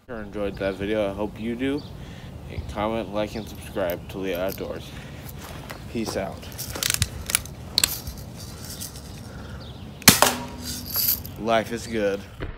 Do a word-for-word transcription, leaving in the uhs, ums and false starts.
Sure enjoyed that video. I hope you do. And comment, like, and subscribe to Leo Outdoors. Peace out. Life is good.